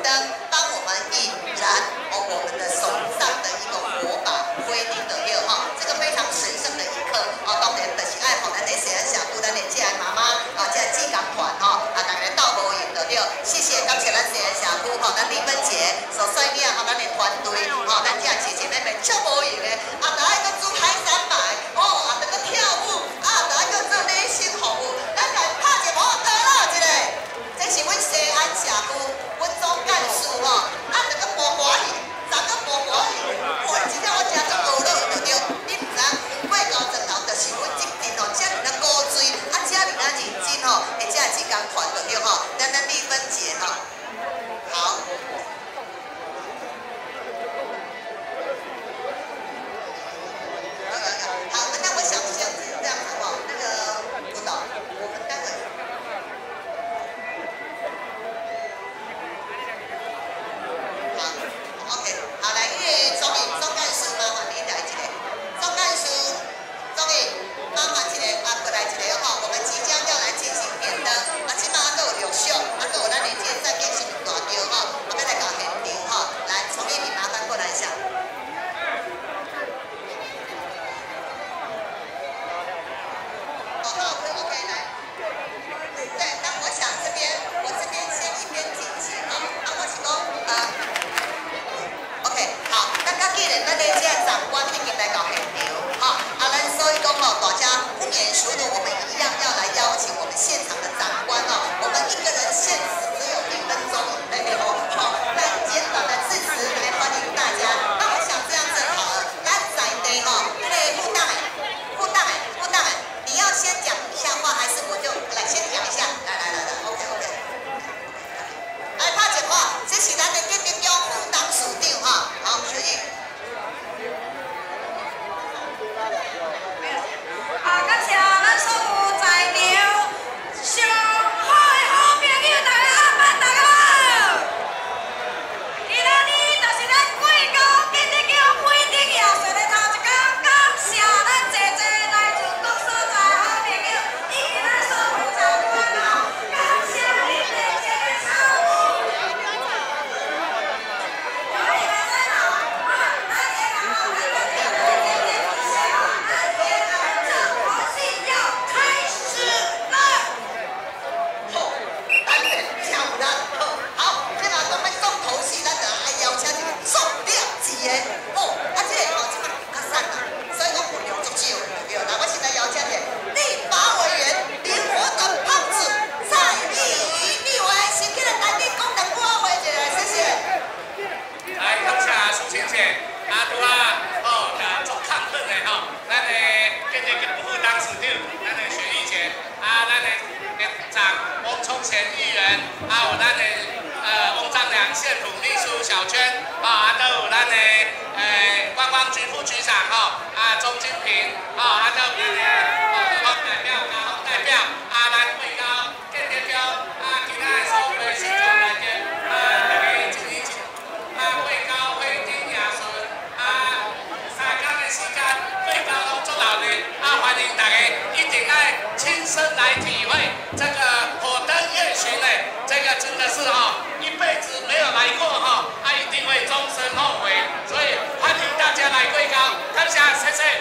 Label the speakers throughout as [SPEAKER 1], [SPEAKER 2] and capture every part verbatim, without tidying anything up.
[SPEAKER 1] 灯，帮我们引燃哦我们的手上的一个火把，灰灵的六哈，这个非常神圣的一刻哦，当然就是爱好咱的谢安小姑，咱的这妈妈啊，这志工团哈，啊，大家斗无赢的六，谢谢感谢咱谢安小姑哈，咱李文杰所率领哈，咱的团队哈，咱这姐姐妹妹超无赢的，啊，大家个煮海产卖哦，啊，那个跳舞啊，大家个做礼性服务，咱来拍一幕得了一个，这是阮西安社区阮总干事吼，啊，那个无欢喜，昨个无欢喜，哇，真正我真足娱乐着着，你唔知过高枕头就是阮一定吼，遮尔那古锥，啊，遮尔那认真吼，而且志工团着着吼，咱咱丽芬姐吼，好。好，那我想先这样子哈，那个舞蹈，我们待会。好 ，OK， 好来，因为总理总干事麻烦你来一个，总干事，总理麻烦一个，啊，过来一个哈，我们即将要来进行点灯，啊，即马还佫有录像，啊，佫有咱的这个在变形大雕哈，我们来搞现场哈，来，从一你麻烦过来一下。好 ，OK， 来，对，那我想这边，我这边先一边进行哈，啊，我是讲，呃 ，OK， 好，那刚既然咱的这长官已经来到现场，哈，啊，咱所以讲吼，大家不免俗的，我们一样要来邀请我们现场的长官哦，我们一个人限时只有一分钟以内哦，好，那简短的致辞来欢迎大家。那我想这样子好了，咱在地哈，那个副大美，副大美，副大美。你要先讲一下话，还是我就来先讲一下？来来来来 ，OK OK。来拍一话，这是咱的建设局副董事长哈，好，所以。
[SPEAKER 2] 啊，感谢咱所有在场上好的好朋友，大家阿曼大家好。今仔日就是咱贵高建设局开灯夜市的头一天，感谢咱济济来自各所在的好朋友，以及咱所有长官哦，感谢你们这个参与。可以来咱哦，啊，咱这个哦，咱这个贵建设局是哦，咱这个正活戏要开始了。
[SPEAKER 1] 好，咱们跳舞啦，好，好，这嘛讲要送头戏，咱就爱邀请一个重量级的，哦，啊，这个吼，这嘛较散啦，所以讲分量足少，对啦，我现在邀请的立法委员灵活的胖子蔡依瑜立委，先给咱来点讲两句话一下，谢谢。
[SPEAKER 3] 来，感谢苏青姐，啊，拄啊，吼，啊，足亢奋的吼，咱的建设局副董事长，咱的徐玉姐，啊，咱的连长翁聪贤议员，啊，有咱的呃翁章良县府秘书小娟，啊，都有咱的呃观光局副局长吼，啊，钟金平，啊，啊，都有咱的呃黄代表，啊，黄代表，啊，咱贵高建设局，啊，其他的所有的市长来宾，啊，大家一起一起。啊，贵高花灯夜巡，啊，三天的时间，贵高拢做老人，啊，欢迎大家一定爱亲身来体会这个火灯夜巡的，这个真的是哈、哦，一辈子没有来过哈、哦，啊，一定会终身后悔，所以欢迎大家来贵高，感谢，谢谢。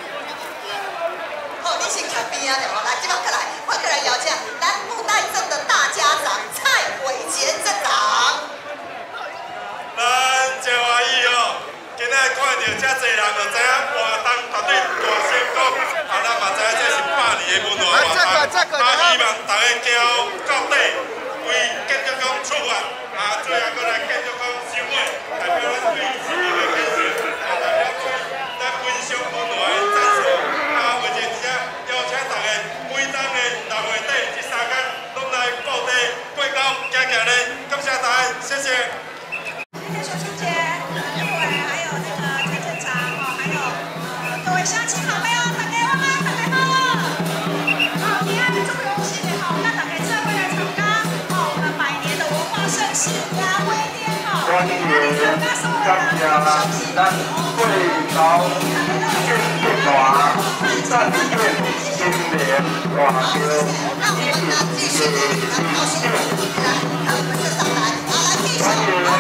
[SPEAKER 1] 好，你先看边啊，来，今晚过来，我过来邀请咱布袋镇的大家长蔡伟杰镇长。
[SPEAKER 4] 咱真欢喜哦！今仔看到遮济人，就知影活动绝对大成功。啊，咱嘛知影这是百年的文化活动。啊，希望大家行到底，为建筑工出发。啊，最后搁来建筑工收尾，代表咱对市民的建设，啊，代表对咱分享文化的展示。啊，为这只邀请大家每当的六月底这三天，拢来布袋过高行行咧，感谢大家，谢谢。
[SPEAKER 2] 谢谢秀清姐、立委，还有那个蔡镇长哦，还有呃各位乡亲好朋友，大家晚安，大家好。好，今天这么荣幸的哈，那大家这位来参加哦，我们百年的文化盛事亚威天哈，那你参加所有的休息
[SPEAKER 5] 咱贵高建设团战略新联大桥，
[SPEAKER 1] 那我们呢继续，然后继续来，那我们就上来，好来继续。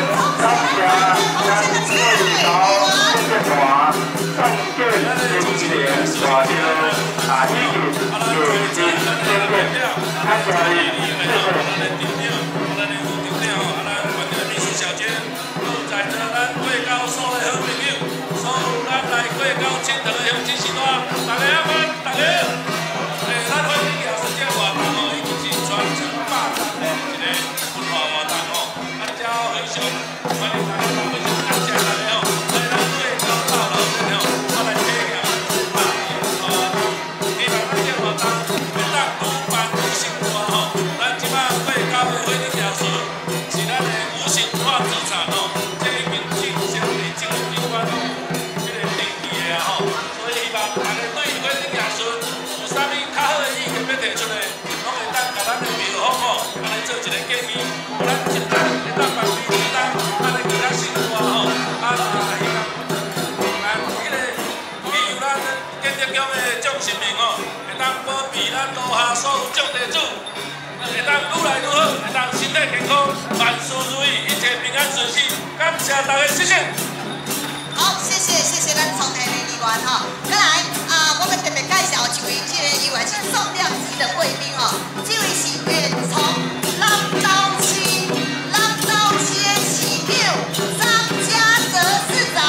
[SPEAKER 6] 咱楼下所有种地主，会当愈来愈好，会当身体健康，万事如意，一切平安顺遂。感谢大家，谢谢。
[SPEAKER 1] 好，谢谢谢谢咱从台的议员哈。再来啊，我们特别介绍一位这个议员是重量级的贵宾哦，这位是远从南投市南投市的市长张嘉泽市长。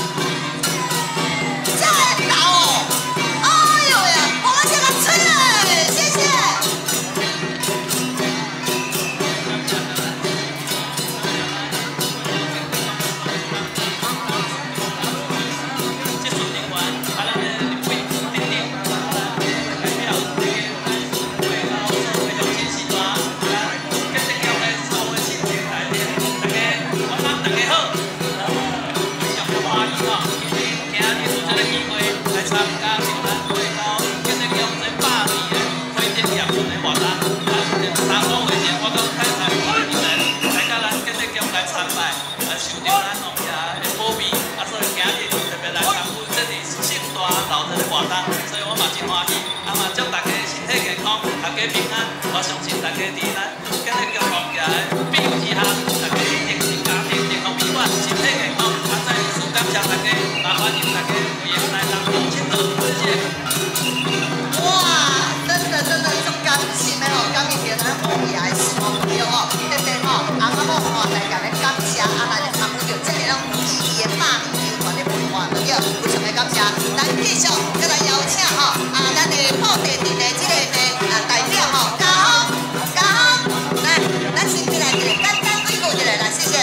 [SPEAKER 6] 所以我嘛真欢喜，啊嘛祝大家身体健康，大家平安。我相信大家伫咱今日共同嘅庇佑之下，大家一定是家庭幸福美满，身体健康。啊，再次感谢大家，也欢迎大家有缘来南投佚佗，谢谢。
[SPEAKER 1] 哇，真的真的足感谢的哦，感谢咱后面的新朋友哦，特别哦，阿妈某吼来甲咱感谢，啊来参与到这个咱有意义的百年游团的文化，对不？非常的感谢，咱继续再来邀请吼，啊，咱的布袋镇的这个呢啊代表吼，嘉宏，嘉宏，来，咱先起来一个简单对过一个来，谢谢。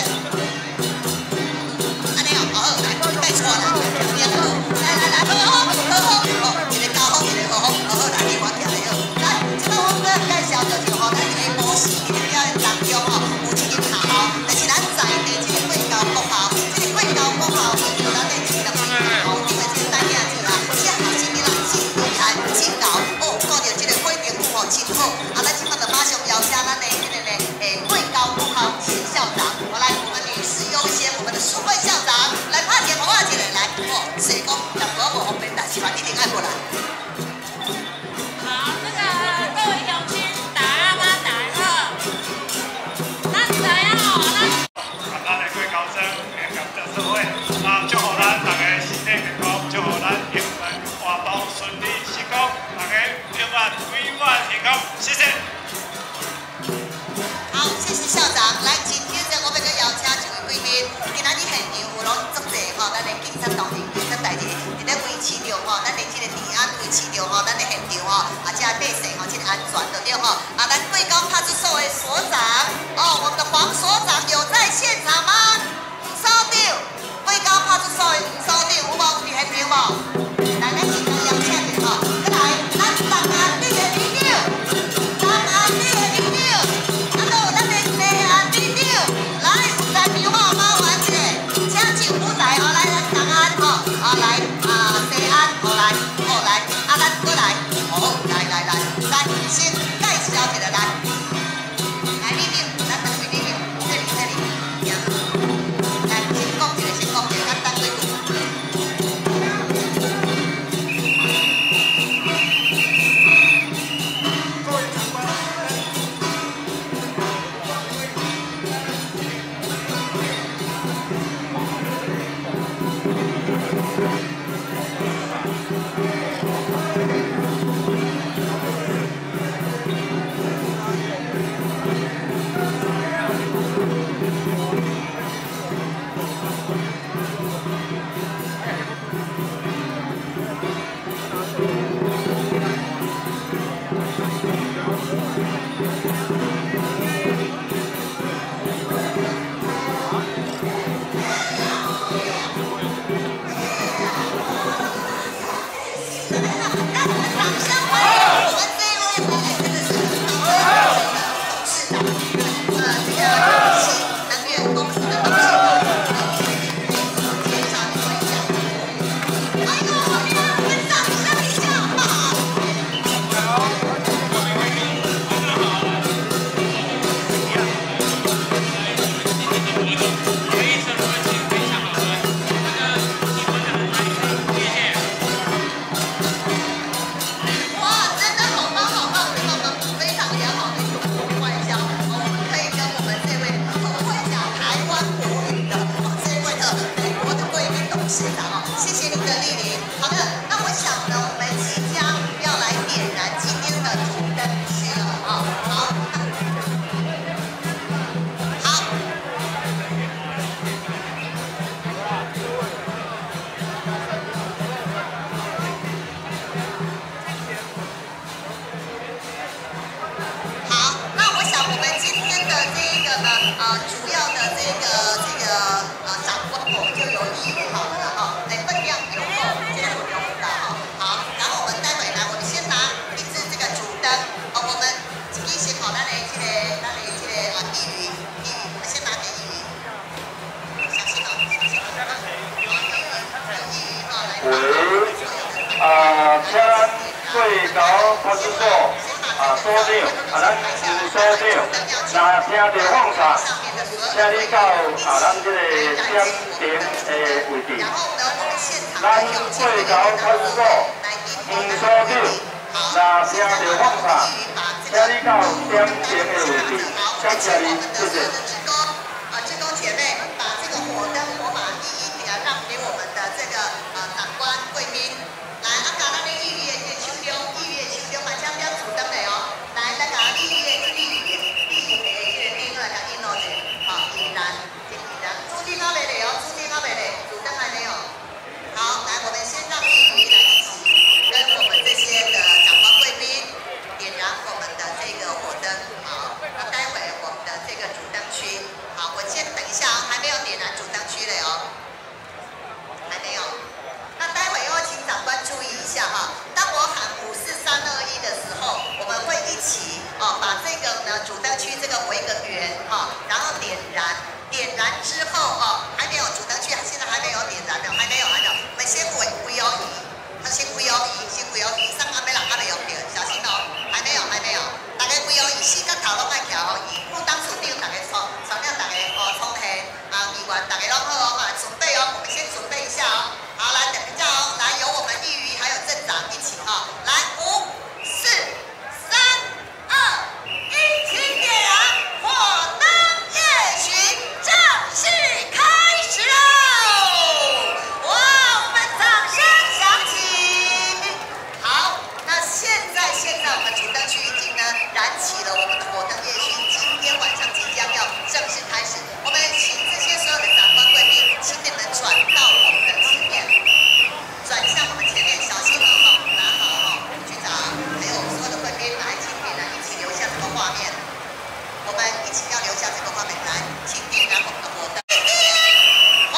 [SPEAKER 1] 安尼哦，好，来，带出来，来来来，好好好好，哦，一个嘉宏，一个好好，好好来，你我听来哦。来，这个我们介绍就是吼，咱这个模式这个表演当中吼，有一个头，但是咱在地这个贵高国校，这个贵高国校是由咱的这个贵高，因为这个单名就啦，写好新的啦，真厉害，真高哦，看到这个贵宾府吼真好，啊，咱今麦就马上邀请咱的这个呢，诶，贵高国校前校长，我来我们女士优先，我们的苏慧校长来拍节目啊，这个来，哦，所以讲，任何无方便，但是嘛一定爱过来。
[SPEAKER 6] 谢谢。
[SPEAKER 1] 好，谢谢校长。来，今天呢，我们要邀请一位贵宾，今仔日现场有拢足济吼，咱的警察同仁、警察代志，伫咧维持着吼，咱的这个治安维持着吼，咱的现场吼，啊，这百姓吼，这个安全对了吼。啊，咱贵高派出所的所长，哦，我们的黄所长有在现场吗？所长，贵高派出所的所长有无？有伫现场无？来，咱现场邀请着吼，再来，咱上岸这个里长。 先介绍一下来，来，你你。 呢，呃，主要的这个这个呃长官，我们就有义务好了哈，来分量有够，这样我用不到哈。好，然后我们待会来，我们先拿一支这个主灯，哦，我们自己先好，咱来这个，咱来这个啊义鱼，义鱼，我们先拿给义鱼，小心哦，小心哦，好，义鱼哈，来。
[SPEAKER 5] 喂，啊，请最高派出所。 啊，所长，啊，咱副所长，若听到放哨，请你到啊，咱这个点停的位置。咱最高派出所副所长，若听到放哨，请你到点停的位置。谢谢你，谢谢。
[SPEAKER 1] 啊，职工姐妹，把这个火灯火把一一给它让给我们的这个呃长官贵宾。来，啊，把咱的预约的手中，预约手中嘛，将将主灯的哦。来，咱把预约预约预约的这个灯来甲引落去，好，依然，依然，主灯还没来哦，主灯还没来，主灯还没有。好，来，我们先让预约来一起跟我们这些的长官贵宾点燃我们的这个火灯，好，那待会我们的这个主灯区，好，我先等一下哦，还没有点燃主灯区嘞哦，还没有。 那待会要请长官注意一下哈，当我喊五四三二一的时候，我们会一起哦把这个呢主灯区这个围个圆哈，然后点燃，点燃之后哦还没有主灯区，现在还没有点燃的，还没有还没有，我们先围围摇仪，他先围摇仪，先围摇仪，上阿没人阿没有点，小心哦，还没有还没有，大家围摇仪四个头拢爱调哦，仪副当处长大家冲，厂长大家哦冲下，啊议员大家拢好哦哈，准备哦，我们先准备一下哦。 好，来等一下哦，来由我们义瑜还有镇长一起哈，来五、四、三、二、一，请点燃火灯夜巡正式开始喽！哇，我们掌声响起。好，那现在现在我们主灯区已经呢燃起了我们的火灯夜巡，今天晚上即将要正式开始，我们请这些所有的长官贵宾，请你们转到我们的前面。 转向我们前面，小心哦，拿好哦，局长，还有所有的贵宾来，请点燃，一起留下这个画面。我们一起要留下这个画面，来，请点燃我们的火灯。哦，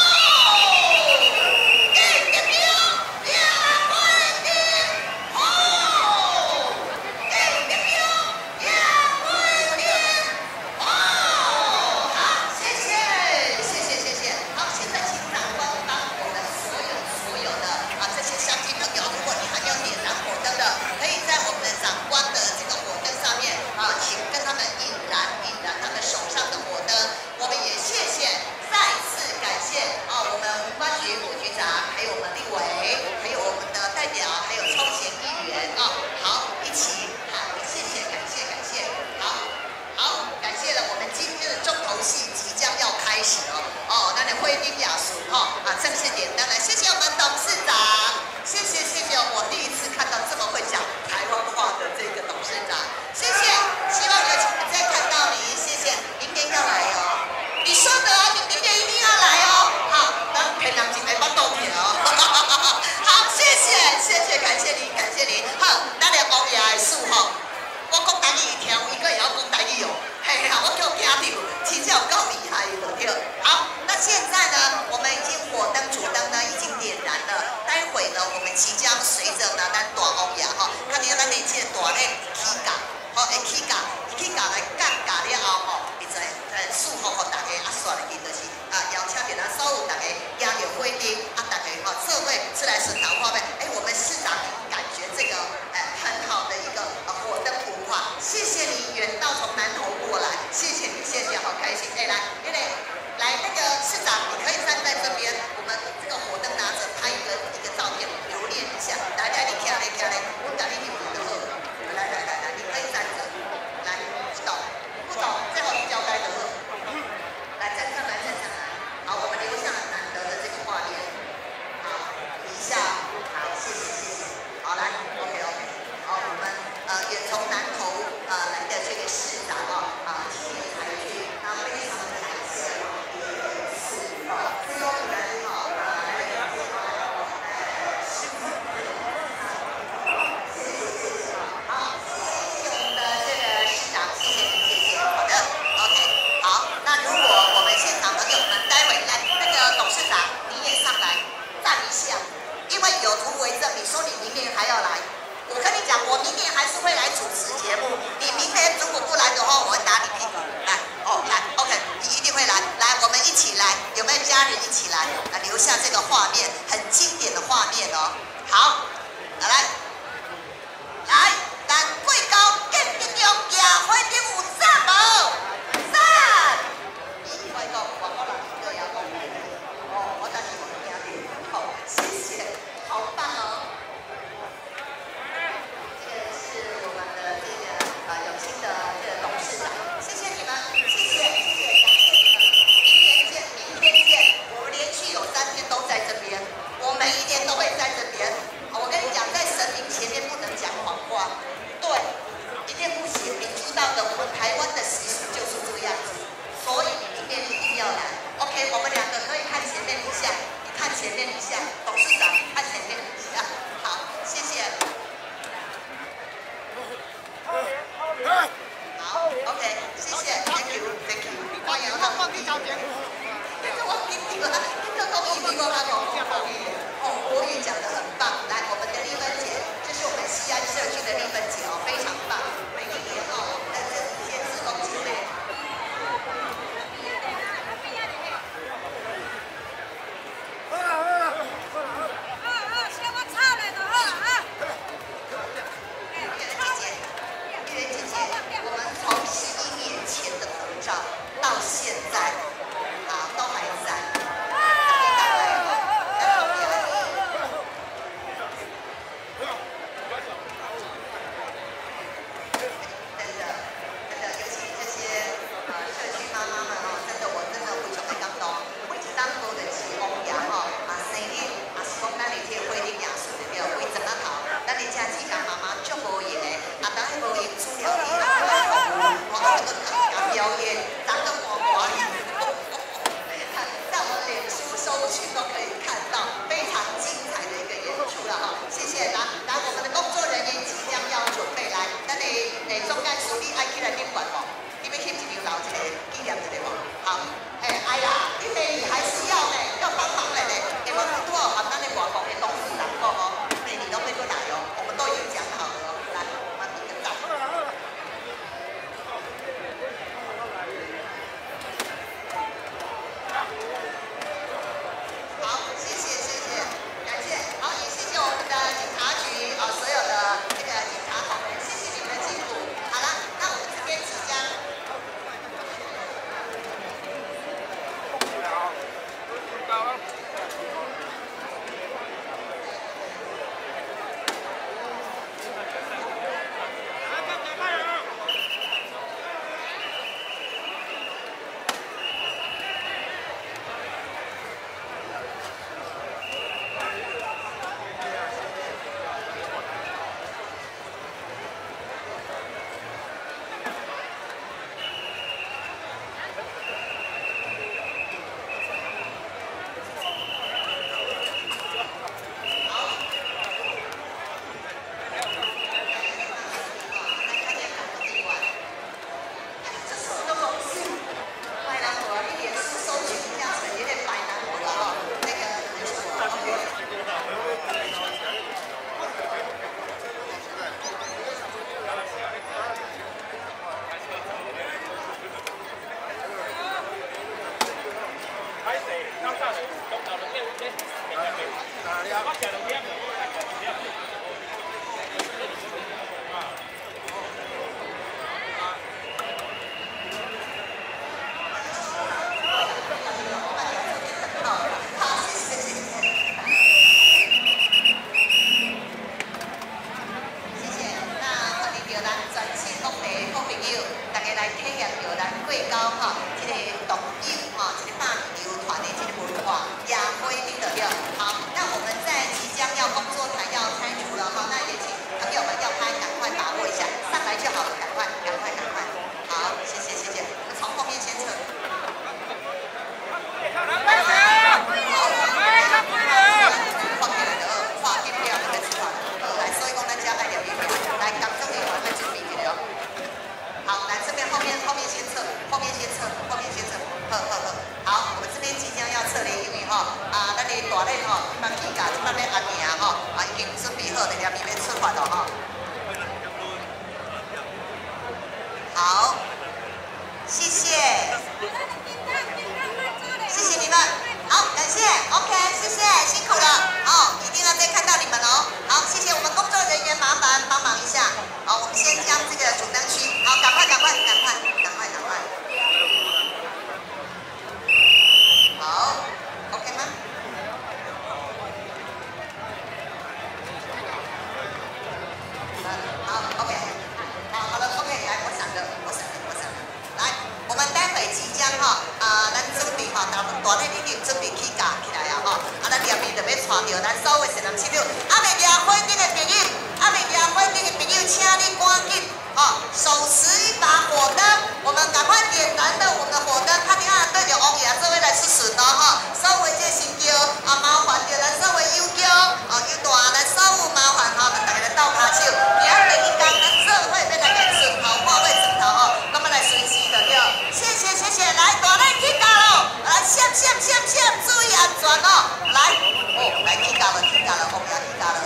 [SPEAKER 1] 点点点，点贵宾，哦，点点点，点贵宾，哦，好，谢谢，谢谢，谢谢。好，现在请长官帮我们所有。 所有的啊这些乡亲朋友，如果你还没有点燃火灯的，可以在我们的长官的这个火灯上面啊，请跟他们引燃引燃他们手上的火灯。我们也谢谢，再次感谢啊我们文化局副局长，还有我们立委，还有我们的代表，还有超前议员啊，好一起好，谢谢感谢感谢，好好感谢了，我们今天的重头戏即将要开始哦哦，那你慧丁雅俗哈啊正式点灯来，谢谢我们董事长，谢谢谢谢，我第一次看到这么会讲台湾话的这个董事长，谢谢，希望有机会再看到你，谢谢，明天要来哦，你说的啊，你明天一定要来哦，好，咱骗人真会巴肚皮哦，好，谢谢谢谢，感谢您感谢您，好，咱来王爷的事吼，我讲台语听，伊个也要讲台语哦。 嘿啦，我叫听到，真正有够厉害的对。好，那现在呢，我们已经火灯主灯呢已经点燃了。待会呢，我们即将随着呢咱大王爷吼，看见咱的这个大咧起价，吼会起价，起价来降价了后吼，会在呃祝福互大家啊，刷入去就是啊，邀请着咱所有大家加入火灯啊，大家吼做伙出来顺头看卖。哎，我们市长感觉这个呃很好的一个呃火灯文化，谢谢你远道从南投过来。 谢谢你，谢谢，好开心！哎，来，来来，来那个市长，你可以站在这边，我们这个火灯拿着拍一个一个照片，留念一下。来来，你看来看来，我打你你都好。来来来来，你可以站着，来，不懂不懂，最后交代的好。来站上来，站上来。好，我们留下难得的这个画面。好，比一下。好，谢谢谢谢。好，来 ，OK OK。好，我们呃也从南投呃来的这个市长哦。 啊，谢谢台剧，那非常感谢，也是啊。 一起来来留下这个画面，很经典的画面哦。好，来来来，咱贵高建设中夜花灯有赞无？赞！咦，我讲外国人都要讲哦，我但是我听到，好，谢谢，好棒哦。这个是我们的这个呃永兴的这个董事长，谢谢你们，谢谢谢谢，感谢你们，明天见，明天见，我们连续有三天都在这边，我每一年都会在这边。我跟你讲，在神明前面不能讲谎话，对，一定不行。你知道的，我们台湾的习俗就是这样子，所以你明天一定要来。OK， 我们两个可以看前面一下，你看前面一下，董事长看前面一下，好，谢谢。好 ，OK， 谢谢 ，Thank you，Thank you， 欢迎到放地照片。这个我听你们，这个公益比我那种公益哦，国语讲得很棒。来，我们的丽芬姐，这是我们西安社区的丽芬姐哦，非常棒。每一年哦，我们的这些志工姐妹。
[SPEAKER 2] 好了好了，好好，先我炒来就好了啊。
[SPEAKER 1] 玉媛姐姐，玉媛姐姐，我们从十一年前的合照到现在，啊，都还在。好，谢谢，谢谢你们，好。 将这个主灯区，好，赶快赶快赶快赶快赶快，好 ，OK 吗？好 ，OK， 好，好了 ，OK， 来，我闪了，我闪了，我闪了，来，我们待会即将哈，啊，咱准备哈，大大内已经准备起架起来啊哈，啊，咱下面就要带着咱所有的善男信友，啊，未赢火顶的朋友，啊，未赢火顶的朋友，请你赶紧哈，手持一把火灯，我们赶快点燃了我们的火灯，看你啊，对着王爷这位来施顺哦哈，所有这神教啊，麻烦着咱所有友教啊，友大咱所有麻烦哈，咱大家来斗骹手，今日第一天咱做伙要来个顺头，看会顺头哦，那么来顺时就对，谢谢谢谢，来大内起架咯，来闪闪闪闪，注意安全哦，来，哦，来起架了起架了，王爷起架了。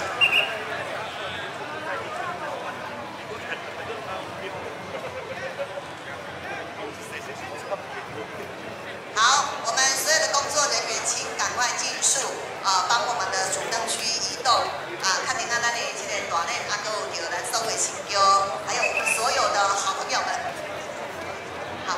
[SPEAKER 1] 好，我们所有的工作人员，请赶快尽速啊，帮我们的主灯区移动啊！看见咱咱的这个大内阿哥有咱所有新友，还有我们所有的好朋友们，好。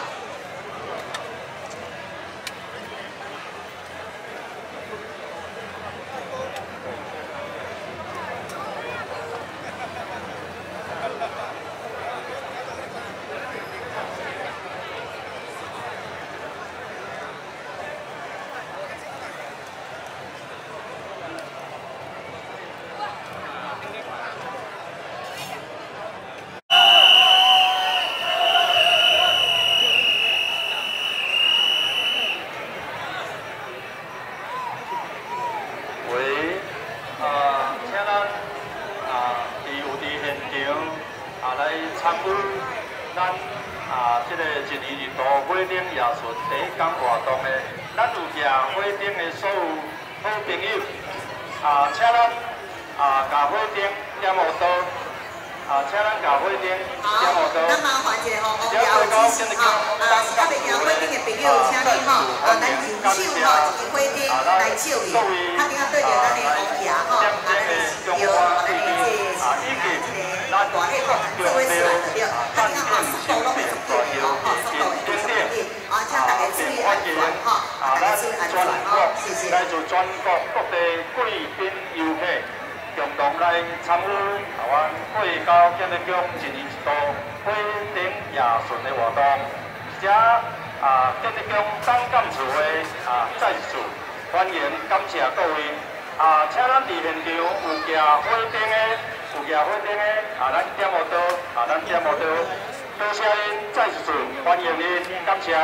[SPEAKER 5] 参与咱啊，这个一年一度火顶艺术第一天活动的，咱有举火顶的所有好朋友啊，请咱啊，举火顶点火刀啊，请咱举火顶点火刀。
[SPEAKER 1] 那麻烦一下吼，王瑶指示吼，啊，是较袂赢火顶的朋友，请你吼，啊，咱人手吼，一支火顶来照伊，较顶啊对着咱的王爷吼，啊，咱的有咱的这。 大内讲，做伙出来就对，大家啊，速度拢会足够的哦，吼，速度会足够的，啊，请大家注意安全，吼，啊，大家注意安全，哦，谢谢。
[SPEAKER 5] 来自全国各地贵宾游客共同来参与台湾贵高建设局一年一度火顶夜巡的活动，且啊，建设局党干事会啊再次欢迎感谢各位啊，请咱伫现场有举火顶的。 有举火顶的啊，咱点火刀啊，咱点火刀，多谢您再次欢迎您，感谢。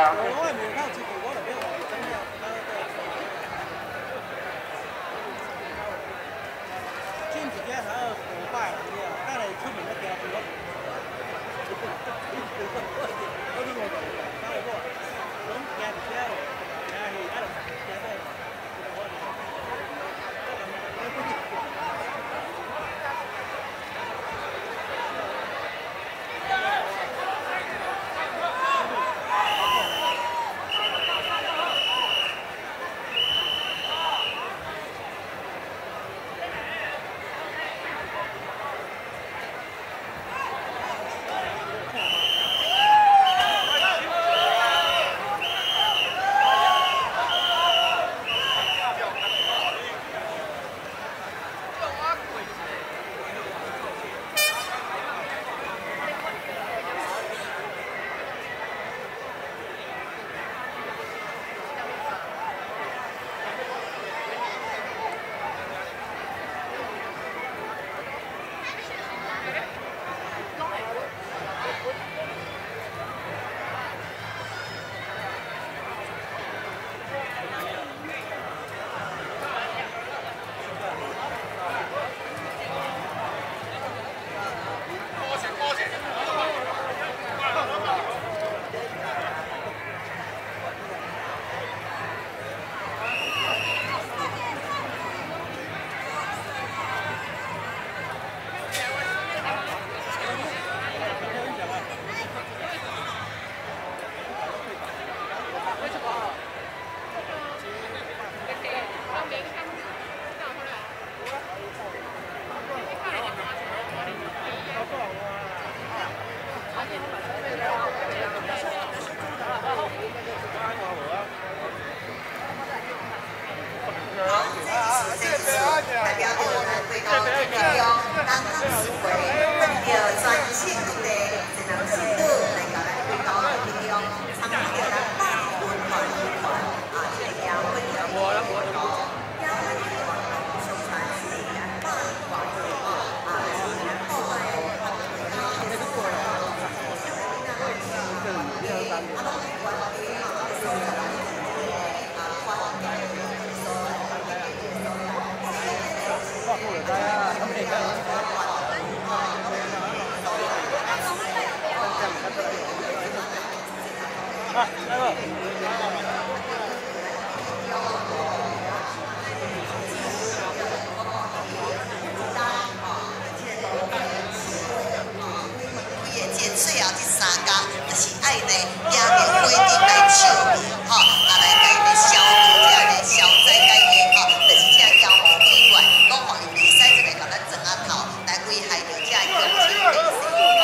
[SPEAKER 1] 好， 最后这三天，就是爱呢，也着规定来笑面，吼，啊来甲伊消除这个消灾解厄，吼，就是这妖魔鬼怪，讲吼伊袂使就来甲咱装啊头，来危害着这乡亲百姓。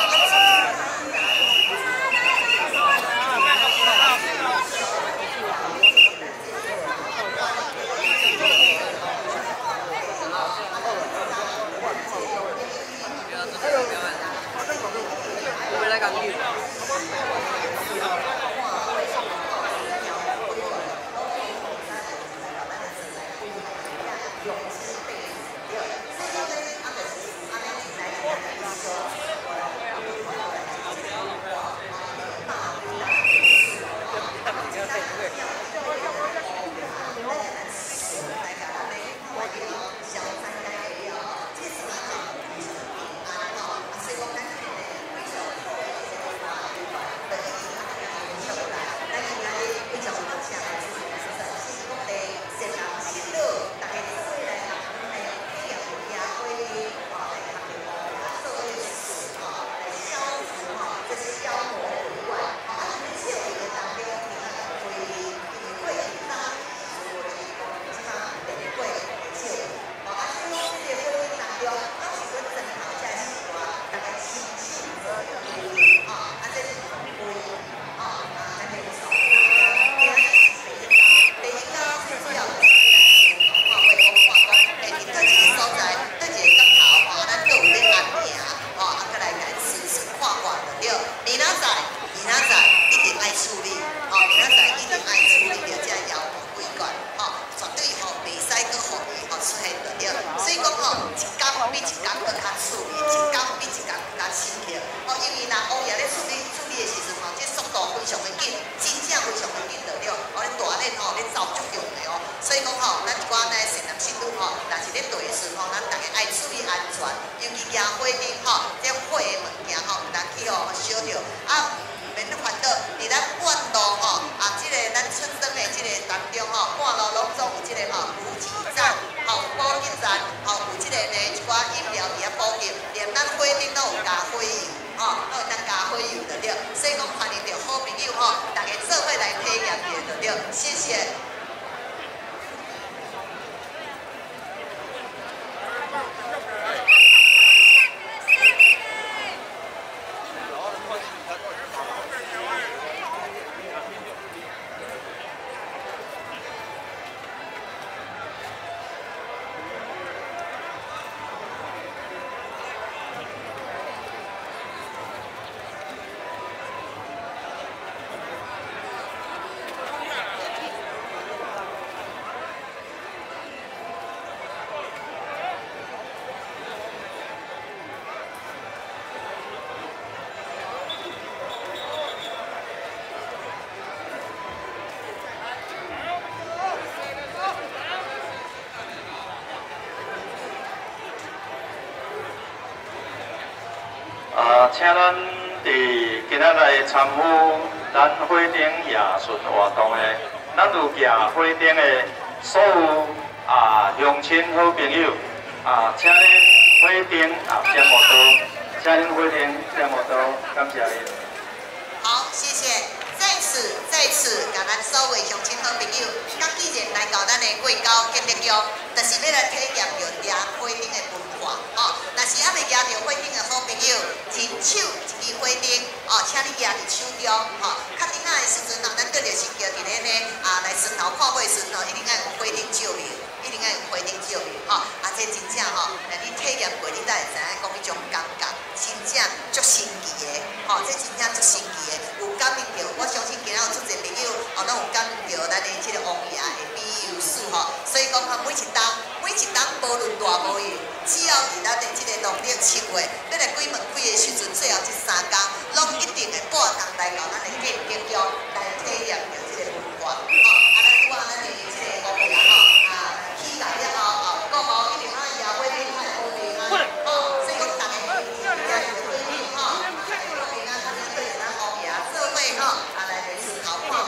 [SPEAKER 5] 啊，请咱伫今仔来参与咱火灯夜巡活动的，咱有举火灯的所有啊乡亲好朋友啊，请恁火灯啊点摩刀，请恁火灯点摩刀，感谢恁。
[SPEAKER 1] 好，谢谢。在此，在此，甲咱所有乡亲好朋友，甲既然来到咱的贵高建立乡，就是要来体验着抓火灯的文化哦。若是还未抓着火灯的好朋友，伸手一支火灯哦，请你抓伫手中哦。较顶仔的时阵哦，咱对着是叫伫咧呢啊来船头看尾时阵哦，一定要有火灯照明，一定要有火灯照明哦。啊，这真正吼，若你体验过，你才会知影讲迄种感觉，真正足神奇的哦，这真正足神奇的，有感应着。我相信今仔有足侪朋友哦，拢有感应着咱的即个王爷的美优术吼。所以讲吼，每一档每一档无论大无小，只要伫咱的即个农历七月，咱来鬼门开的时阵，最后这三天，拢一定会带动来到咱的建建乡来体验着即个文化吼。啊，咱拄啊，咱的即个王爷吼啊，起来了后吼，讲吼一定爱抓火灯爱好平安吼，所以讲大家一定要抓火灯吼，爱好平安，才能对着咱王爷做伙吼，啊来来顺头看。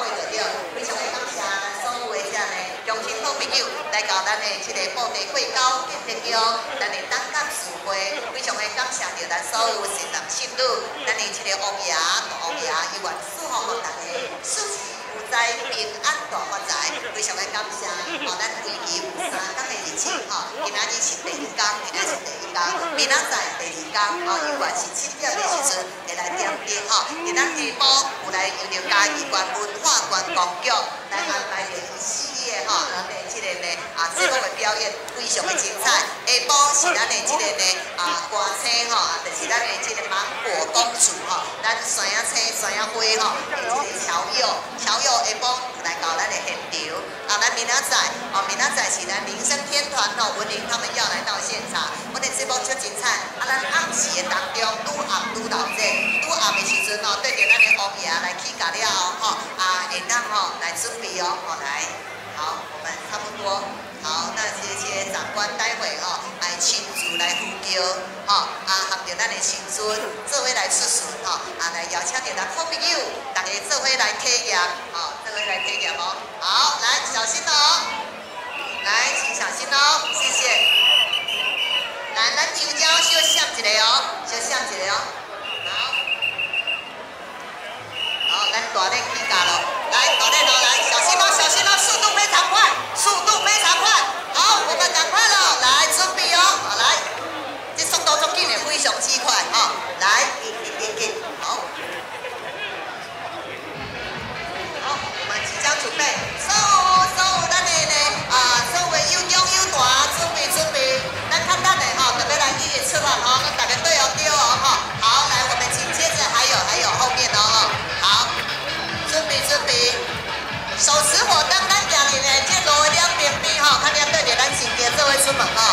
[SPEAKER 1] 来到咱的这个布袋过高建设局，咱的党干事会，非常的感谢着咱所有新人新女，咱的这个王爷、大王爷，伊愿祝福互大家舒适有财、平安大发财，非常的感谢。哦，咱为期有三天的日子，吼，今仔日是第一天，今仔是第一天，明仔载第二天，哦，伊愿是七点的时阵会来点灯，吼，今仔下晡有来由着嘉义县文化观光局来安排着一系列吼，咱的这个呢啊节目的表演非常的精彩。下晡是咱的这个呢啊歌星吼，就是咱的这个芒果公主吼，咱山野青、山野花吼，这个乔友，乔友下晡来到咱的现场。啊，咱明仔载哦，明仔载是咱民生天团吼，文玲他们要来到现场，我哋节目足精彩。啊，咱暗时的当中拄暗拄到这，拄暗的时阵哦，对着咱的王爷来起价了后吼，啊，会当吼来准备哦，吼来，好，我们差不多。好，那这些长官待会吼来亲自来呼叫，吼啊，含着咱的亲孙做伙来出巡吼，啊来邀请着咱好朋友，大家做伙来体验，吼，做伙来体验哦。好，来小心哦，来请小心哦，谢谢。来，咱香蕉小闪一个哦，小闪一个哦。好，好，咱大力起价咯，来大力咯，来小心哦，小心哦，速度非常快，速度非常快。好，我们赶快了，来准备哦，好来，这速度足紧的，非常之快哦，来，紧紧紧紧，好，好，我们即将准备，所有所有咱的呢啊，所有有中有大，准备准备，咱看咱的哈，准备来一起吃饭哦，大家对哦对哦哈，好，来，我们紧接着还有还有后面的哦，好，准备准备。手持火灯，咱行入的这路的两边边吼，较点对着咱身边做伙出门吼。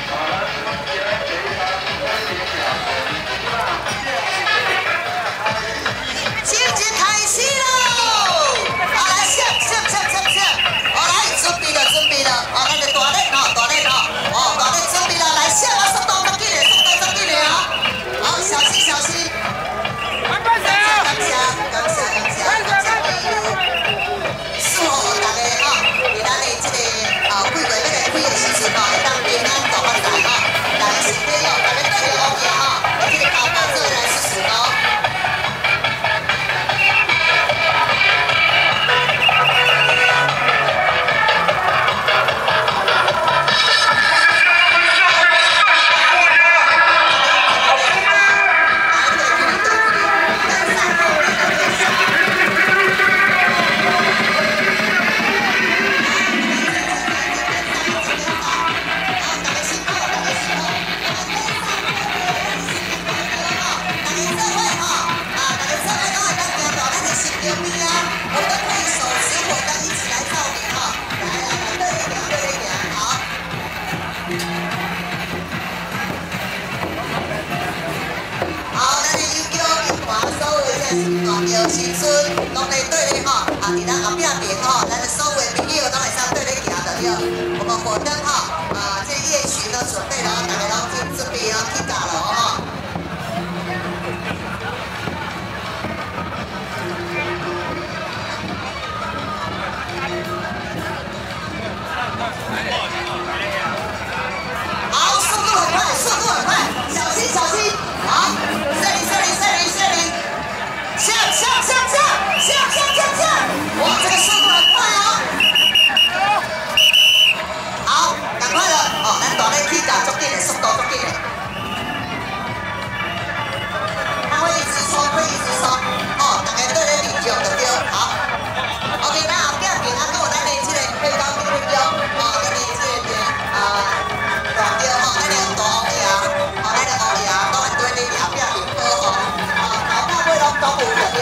[SPEAKER 1] 节日开始喽！好来，闪闪闪闪闪！好来，准备了准备了，哦，咱的大力哦，大力哦，哦，大力准备了，来闪啊，速度足紧的，速度足紧的哦。好，小心小心。感谢感谢感谢感谢感谢朋友。祝福大家吼，伫咱的这个啊几月要来开的时阵吼，会当平安大发财吼，大家身体哦，大家对着王爷吼，这个头发做来试试哦。新春拢来对咧吼，啊，伫咱后壁边吼，咱的所有朋友拢会上对咧行着了。我们火灯吼，啊，这夜曲都准备了，大家拢准准备哦，起价了吼。好，速度很快，速度很快，小心小心，好，这里这里这里这里。下下下下下下下下！哇，这个速度很快哦！好，赶快了哦，咱大力起价，足紧的，速度足紧的。它会一直冲，会一直冲，哦，大家对咧练就就对，好。OK， 咱后壁边啊，搁有咱的这个配高配标，哦，咱的这个啊大标哦，咱的大王爷，哦，咱的王爷都会对咧后壁边好哦，啊，后壁尾拢都有就对。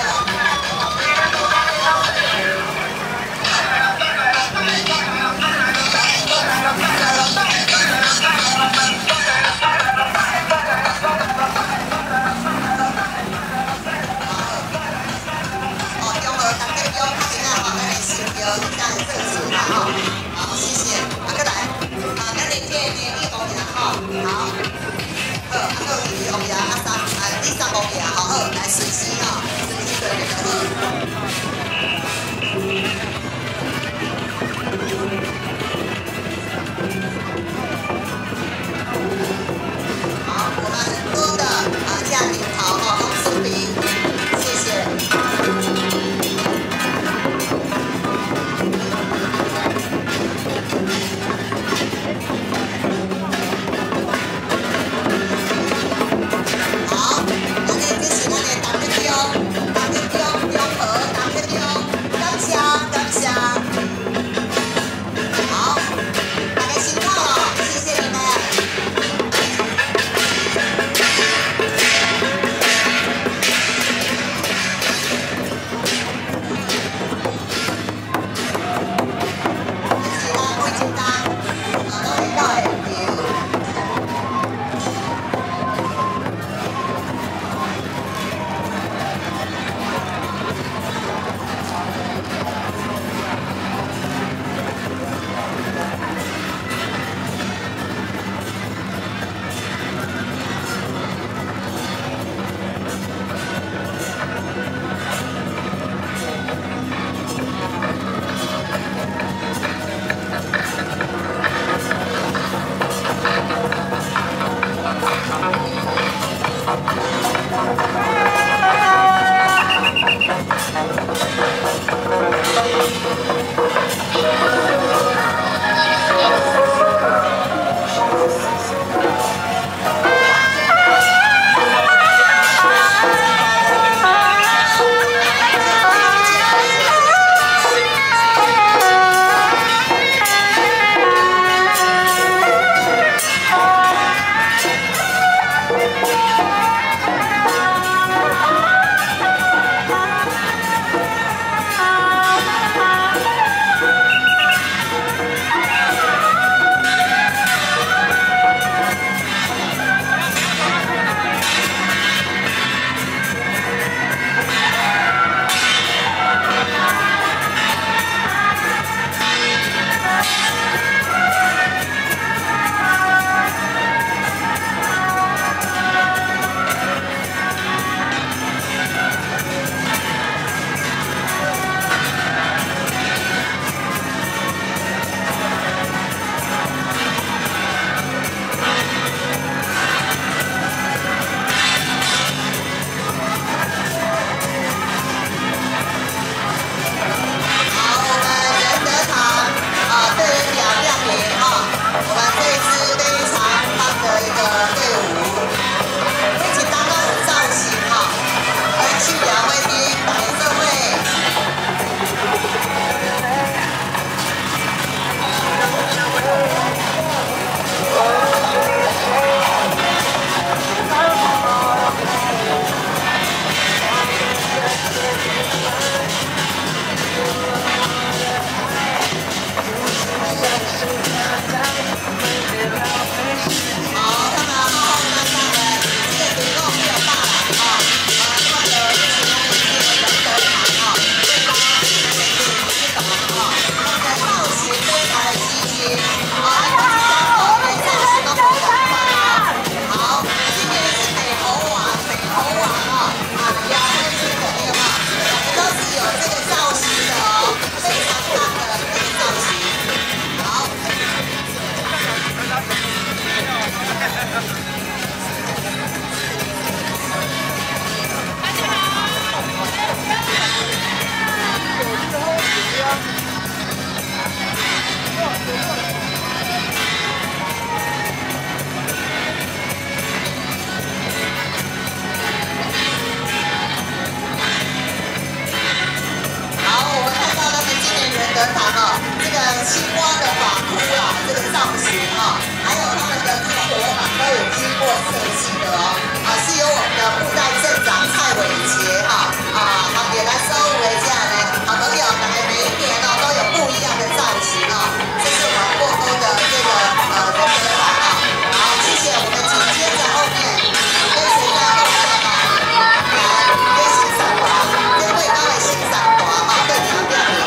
[SPEAKER 1] 好，谢谢。啊，再来，啊，咱的这个一王爷吼，好，好，啊，还有二王爷，啊三，啊，第三王爷，好好，来顺时吼，顺时对对就好。 青蛙的发箍啊，这个造型啊，还有他们的这个火把都有经过设计的哦，啊，是由我们的布袋镇长蔡伟杰哈啊，特别来收为这样呢，好朋友，大概每一年哦都有不一样的造型啊，这是我们过沟的这个呃人格版啊，好，谢谢我们紧接在后面，跟随在后面啊，来跟欣赏团，跟最高的欣赏团啊，对调调调。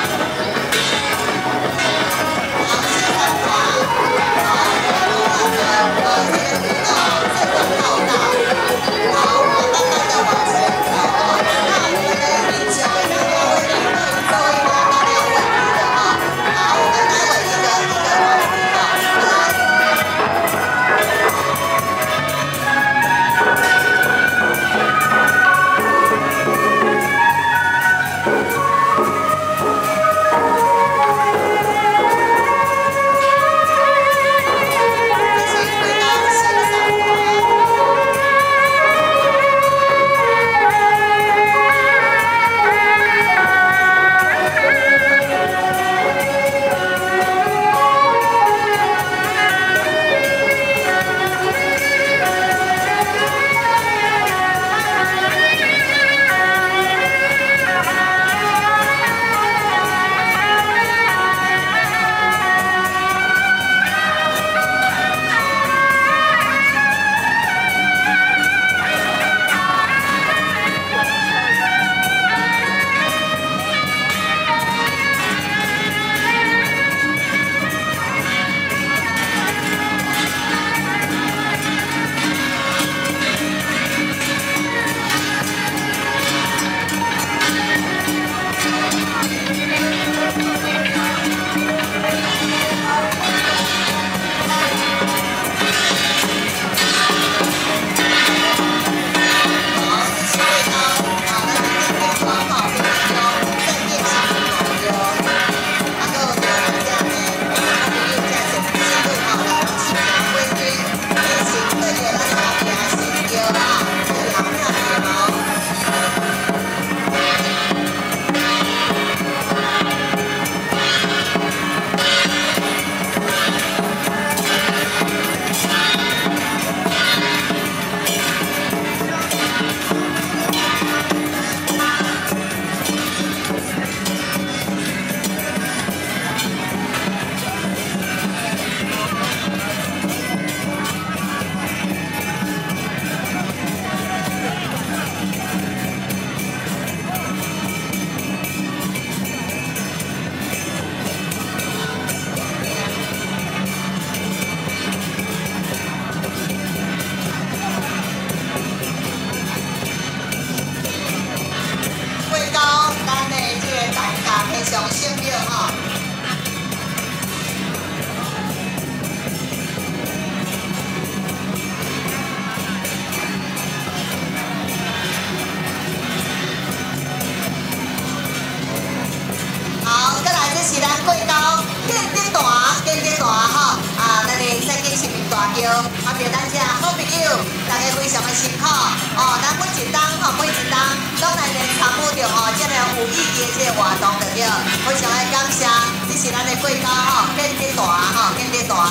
[SPEAKER 1] 啊，别咱遮好朋友，大家非常的辛苦哦。咱每一档吼，每一档拢来咧参与着哦，这个有意义的这个活动着对。非常的感谢，这是咱的贵高吼，建设大吼，建设大。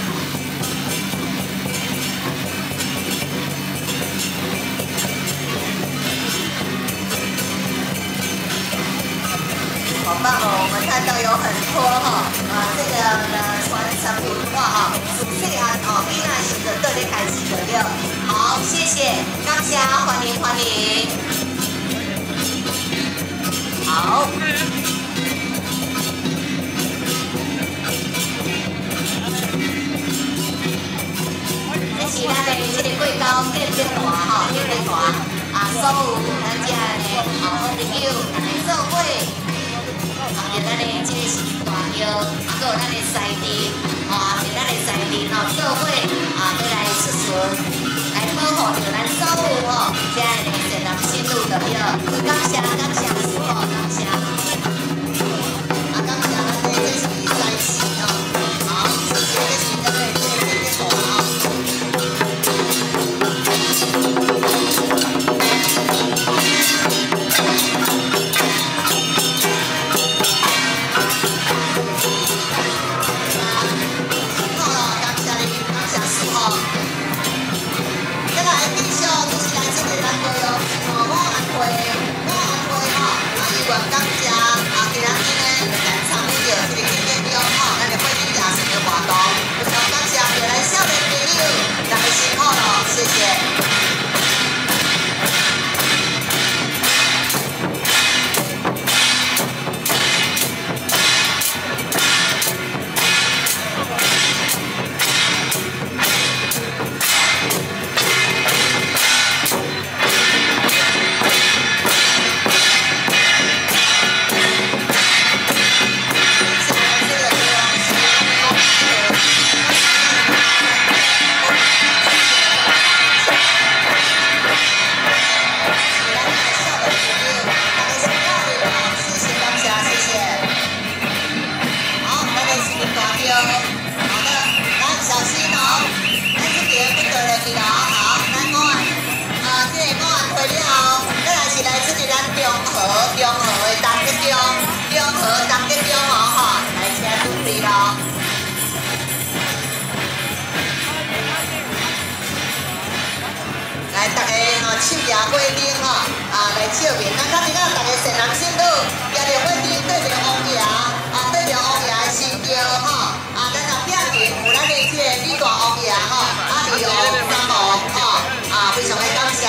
[SPEAKER 1] 好棒哦！我们看到有很多哈啊，这个呃传承文化哈，属岁啊哦，囡仔是个特别开始的了。好，谢谢，感谢，欢迎欢迎。好。这是咱的这个贵高建设大哈，建设大啊，所有咱遮的好朋友来做伙。啊，就咱的这个是大桥，啊，搁有咱的西地，啊，是咱的西地吼，做伙啊，要来出巡，来保护着咱所有吼，遮个善男信女着了。感谢感谢师傅，感谢。啊，感谢咱的这是西市哦，好，谢谢这是咱的这个这个大哦。 对咯。来，大家吼手举过顶吼，啊来笑面，咱今日啊，大家善男信女，举着过顶对着王爷，啊对着王爷的神轿吼，啊咱啊表面有咱的这个李大王爷吼，啊李王三王吼，啊非常的感谢。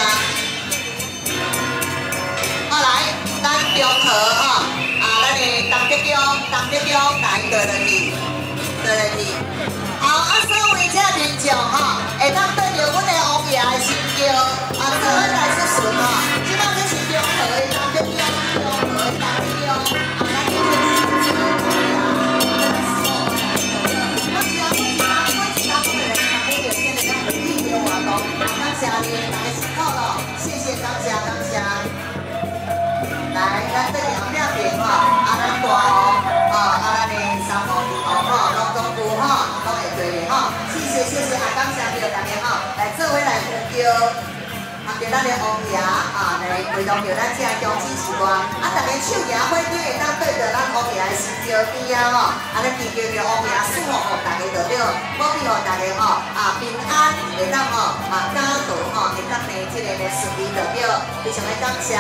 [SPEAKER 1] 好来，咱中和吼，啊咱的陈德忠，陈德忠来倒落去，倒落去。好，啊所有这民众吼，会当对着阮的王爷的神轿，啊做伙来出巡吼。即摆这是中和的陈德忠，中和的陈德忠，啊咱今日是王爷，啊咱来说，我是啊，我是啊，我是啊，我们来参与今日咱的义务活动，感谢你，大家辛苦了，谢谢，感谢，感谢。来，咱这里后面边吼，啊咱大王，哦啊咱的三王二王吼，拢总顾吼，拢会做的吼，谢谢谢谢，啊感谢着大家吼，来做伙来呼叫，含着咱的王爷啊来陪同着咱这个中旨时光，啊大家手举火顶会当对着咱王爷的神轿边啊吼，啊咱祈求着王爷赐福互大家着了，保庇互大家吼啊平安会当吼啊家道吼会当呢这个呢顺利着了，非常的感谢。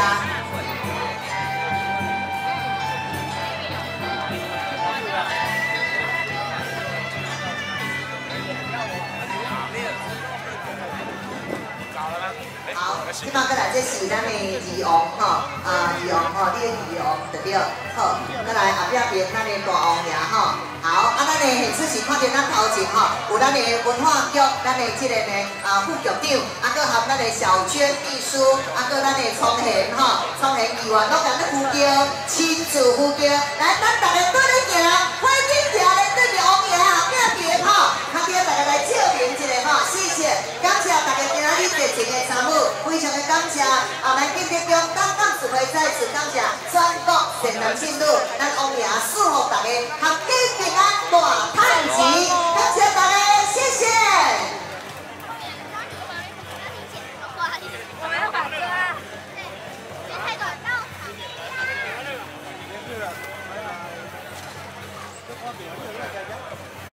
[SPEAKER 1] 好，即摆过来，这是咱的二王吼，啊二王吼，你的二王对了，好，过来后壁边咱的大王爷吼，好，啊咱的现此时看到咱头前吼，有咱的文化局，咱的这个呢啊副局长，啊搁含咱的小娟秘书，啊搁咱的聪贤吼，聪贤议员拢甲咱呼叫，亲自呼叫，来，咱大家对咧行，快点行咧，对着王爷后壁边吼，较叫大家来照面一下吼，谢谢，感谢大家今仔日热情的参与。非常的感谢，啊，咱今日中当当指挥再次感谢全国善男信女，咱王爷祝福大家阖家平安大赚钱，感谢大家，谢谢。
[SPEAKER 2] 我没有把歌啊，别太短到。